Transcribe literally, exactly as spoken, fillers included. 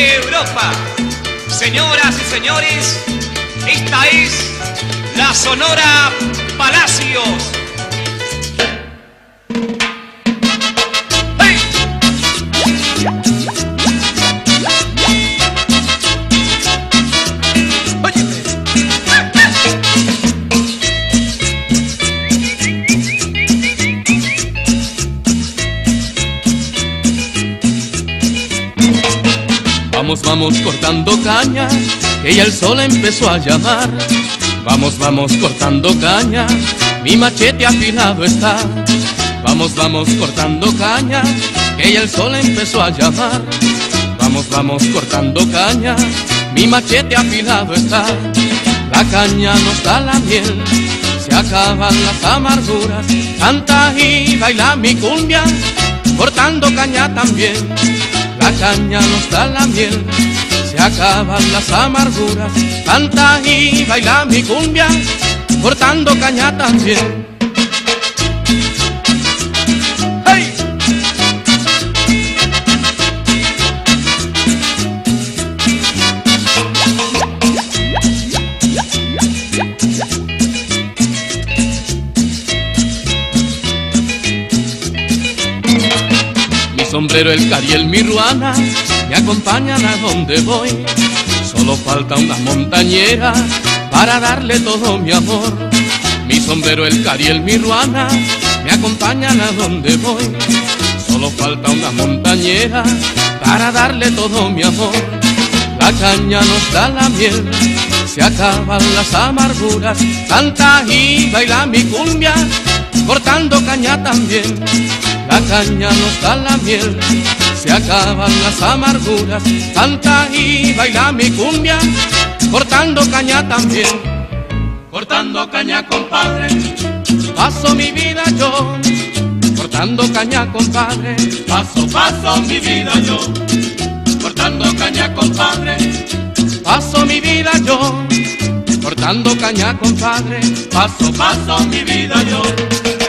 Europa. Señoras y señores, esta es la Sonora Palacios. ¡Hey! Vamos, vamos cortando caña, que ya el sol empezó a llamar. Vamos, vamos cortando caña, mi machete afilado está. Vamos, vamos cortando caña, que ya el sol empezó a llamar. Vamos, vamos cortando caña, mi machete afilado está. La caña nos da la miel, se acaban las amarguras. Canta y baila mi cumbia, cortando caña también. La caña nos da la miel, se acaban las amarguras. Canta y baila mi cumbia, cortando caña también. ¡Hey! Mi sombrero, el cariel, mi ruana me acompañan a donde voy. Solo falta una montañera para darle todo mi amor. Mi sombrero, el cariel, mi ruana me acompañan a donde voy. Solo falta una montañera para darle todo mi amor. La caña nos da la miel, se acaban las amarguras. Canta y baila mi cumbia, cortando caña también. La caña nos da la miel, se acaban las amarguras. Canta y baila mi cumbia, cortando caña también. Cortando caña, compadre, paso mi vida yo. Cortando caña, compadre, paso, paso mi vida yo. Cortando caña, compadre, paso mi vida yo. Cortando caña, compadre, paso, paso mi vida yo.